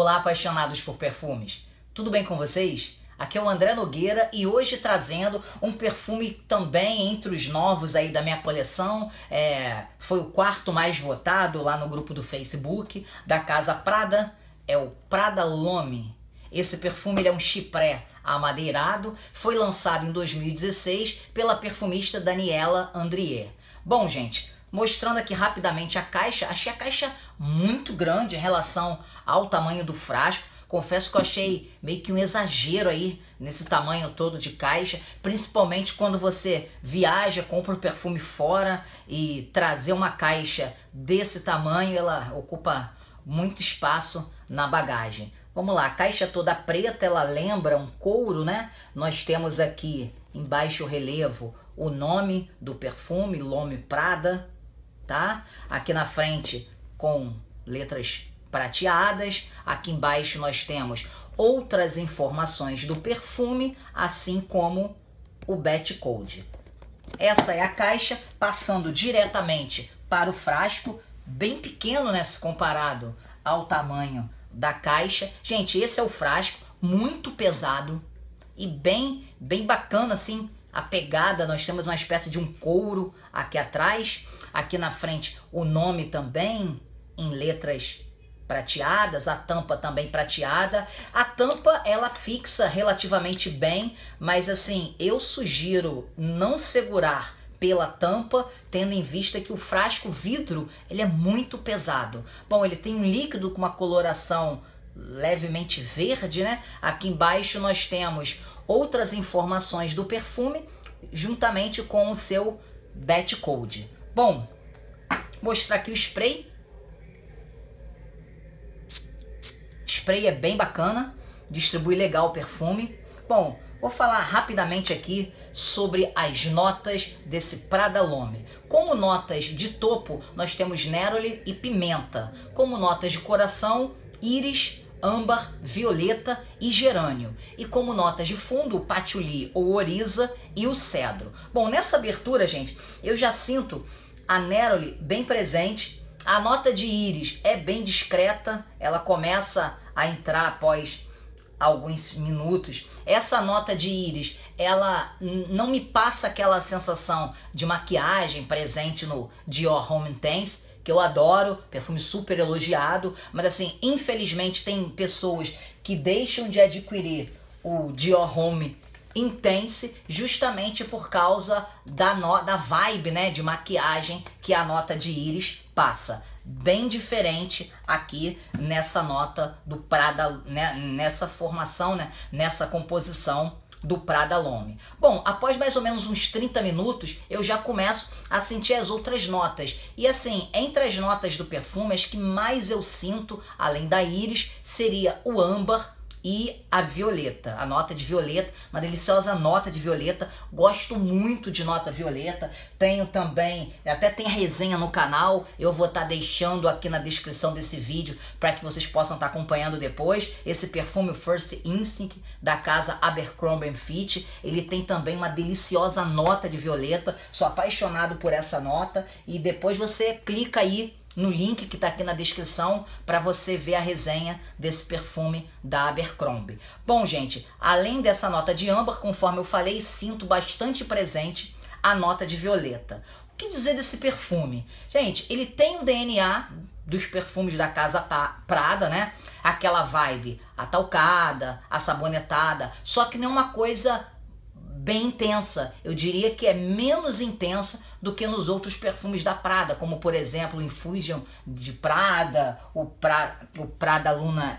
Olá, apaixonados por perfumes. Tudo bem com vocês? Aqui é o André Nogueira e hoje trazendo um perfume também entre os novos aí da minha coleção. Foi o quarto mais votado lá no grupo do Facebook da Casa Prada. É o Prada L'Homme. Esse perfume ele é um chypré amadeirado. Foi lançado em 2016 pela perfumista Daniela Andrier. Bom, gente, mostrando aqui rapidamente a caixa, achei a caixa muito grande em relação ao tamanho do frasco. Confesso que eu achei meio que um exagero aí nesse tamanho todo de caixa, principalmente quando você viaja, compra o perfume fora e trazer uma caixa desse tamanho, ela ocupa muito espaço na bagagem. Vamos lá, a caixa toda preta, ela lembra um couro, né? Nós temos aqui em baixo relevo o nome do perfume, L'Homme Prada, tá? Aqui na frente com letras prateadas. Aqui embaixo nós temos outras informações do perfume, assim como o Bat Code. Essa é a caixa, passando diretamente para o frasco, bem pequeno, né, se comparado ao tamanho da caixa. Gente, esse é o frasco, muito pesado e bem bacana assim. A pegada, nós temos uma espécie de um couro aqui atrás. Aqui na frente o nome também em letras prateadas, a tampa também prateada. A tampa ela fixa relativamente bem, mas assim, eu sugiro não segurar pela tampa, tendo em vista que o frasco vidro ele é muito pesado. Bom, ele tem um líquido com uma coloração levemente verde, né? Aqui embaixo nós temos outras informações do perfume, juntamente com o seu Bat Code. Bom, mostrar aqui o spray. Spray é bem bacana, distribui legal o perfume. Bom, vou falar rapidamente aqui sobre as notas desse Prada L'Homme. Como notas de topo, nós temos Neroli e pimenta. Como notas de coração, íris, âmbar, violeta e gerânio. E como notas de fundo, o patchouli ou oriza e o cedro. Bom, nessa abertura, gente, eu já sinto a Neroli bem presente. A nota de íris é bem discreta, ela começa a entrar após alguns minutos. Essa nota de íris, ela não me passa aquela sensação de maquiagem presente no Dior Homme Intense, que eu adoro, perfume super elogiado, mas assim, infelizmente tem pessoas que deixam de adquirir o Dior Homme Intense justamente por causa da vibe, né, de maquiagem que a nota de íris passa. Bem diferente aqui nessa nota do Prada, né, nessa formação, né, nessa composição do Prada L'Homme. Bom, após mais ou menos uns 30 minutos, eu já começo a sentir as outras notas. E assim, entre as notas do perfume, as que mais eu sinto, além da íris, seria o âmbar e a violeta, a nota de violeta, uma deliciosa nota de violeta. Gosto muito de nota violeta. Tenho também, até tem a resenha no canal, eu vou estar deixando aqui na descrição desse vídeo para que vocês possam estar acompanhando depois. Esse perfume, o First Instinct, da casa Abercrombie & Fitch, ele tem também uma deliciosa nota de violeta. Sou apaixonado por essa nota e depois você clica aí no link que está aqui na descrição para você ver a resenha desse perfume da Abercrombie. Bom, gente, além dessa nota de âmbar, conforme eu falei, sinto bastante presente a nota de violeta. O que dizer desse perfume? Gente, ele tem o DNA dos perfumes da Casa Prada, né? Aquela vibe atalcada, assabonetada, só que não é uma coisa bem intensa. Eu diria que é menos intensa do que nos outros perfumes da Prada, como por exemplo o Infusion de Prada, o Prada Luna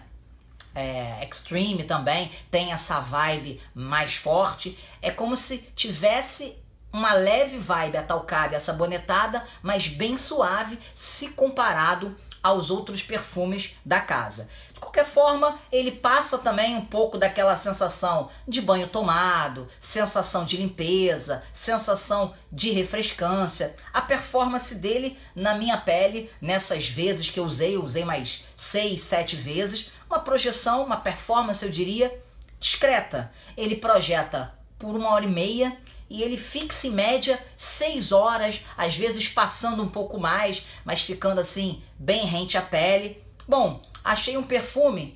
Extreme também tem essa vibe mais forte. É como se tivesse uma leve vibe atalcada e assabonetada, mas bem suave se comparado aos outros perfumes da casa. De qualquer forma, ele passa também um pouco daquela sensação de banho tomado, sensação de limpeza, sensação de refrescância. A performance dele na minha pele, nessas vezes que eu usei mais 6, 7 vezes, uma projeção, uma performance, eu diria, discreta. Ele projeta por 1h30 e ele fixa em média 6 horas, às vezes passando um pouco mais, mas ficando assim bem rente à pele. Bom, achei um perfume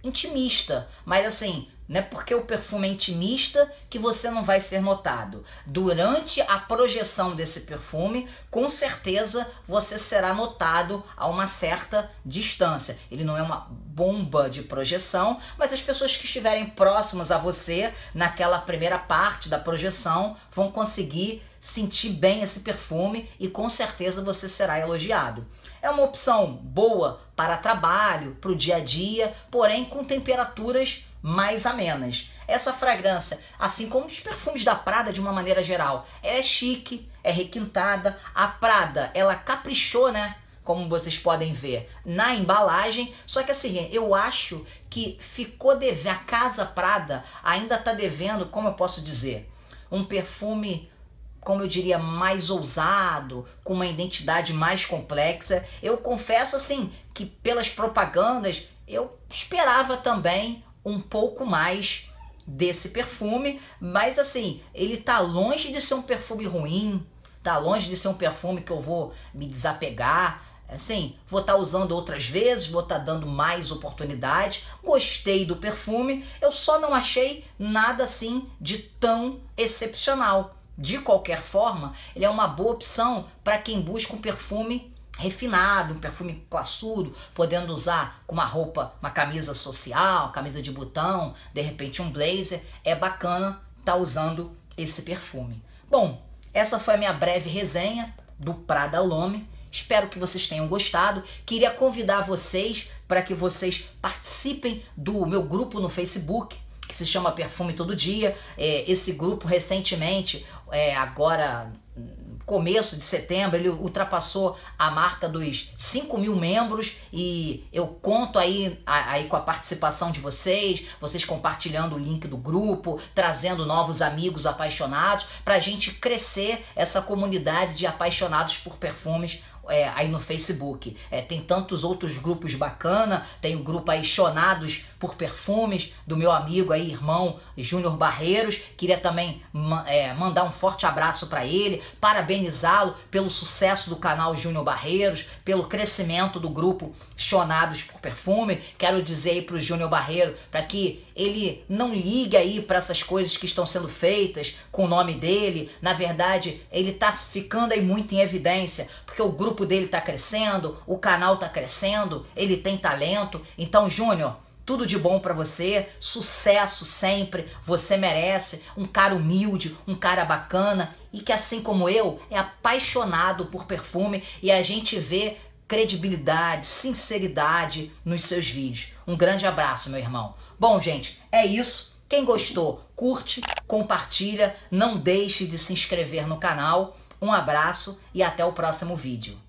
intimista, mas assim, não é porque o perfume é intimista que você não vai ser notado. Durante a projeção desse perfume, com certeza você será notado a uma certa distância. Ele não é uma bomba de projeção, mas as pessoas que estiverem próximas a você, naquela primeira parte da projeção, vão conseguir sentir bem esse perfume e com certeza você será elogiado. É uma opção boa para trabalho, para o dia a dia, porém com temperaturas mais amenas. Essa fragrância, assim como os perfumes da Prada de uma maneira geral, é chique, é requintada. A Prada, ela caprichou, né? Como vocês podem ver, na embalagem. Só que assim, eu acho que ficou devendo, a Casa Prada ainda está devendo, como eu posso dizer, um perfume, como eu diria, mais ousado, com uma identidade mais complexa. Eu confesso assim que pelas propagandas eu esperava também um pouco mais desse perfume, mas assim, ele tá longe de ser um perfume ruim, tá longe de ser um perfume que eu vou me desapegar. Assim, vou estar usando outras vezes, vou estar dando mais oportunidade. Gostei do perfume, eu só não achei nada assim de tão excepcional. De qualquer forma, ele é uma boa opção para quem busca um perfume refinado, um perfume classudo, podendo usar com uma roupa, uma camisa social, camisa de botão, de repente um blazer. É bacana estar usando esse perfume. Bom, essa foi a minha breve resenha do Prada L'Homme. Espero que vocês tenham gostado. Queria convidar vocês para que vocês participem do meu grupo no Facebook, que se chama Perfume Todo Dia. Esse grupo recentemente, agora começo de setembro, ele ultrapassou a marca dos 5.000 membros e eu conto aí com a participação de vocês compartilhando o link do grupo, trazendo novos amigos apaixonados para a gente crescer essa comunidade de apaixonados por perfumes aí no Facebook. Tem tantos outros grupos bacana, tem o grupo aí Chonados por Perfumes, do meu amigo aí, irmão Júnior Barreiros. Queria também mandar um forte abraço para ele, parabenizá-lo pelo sucesso do canal Júnior Barreiros, pelo crescimento do grupo Chonados por Perfume. Quero dizer aí pro Júnior Barreiro para que ele não ligue aí para essas coisas que estão sendo feitas com o nome dele. Na verdade, ele tá ficando aí muito em evidência, porque o grupo dele tá crescendo, o canal tá crescendo, ele tem talento. Então, Júnior, tudo de bom pra você, sucesso sempre, você merece, um cara humilde, um cara bacana e que assim como eu, é apaixonado por perfume e a gente vê credibilidade, sinceridade nos seus vídeos. Um grande abraço, meu irmão. Bom, gente, é isso. Quem gostou, curte, compartilha, não deixe de se inscrever no canal. Um abraço e até o próximo vídeo.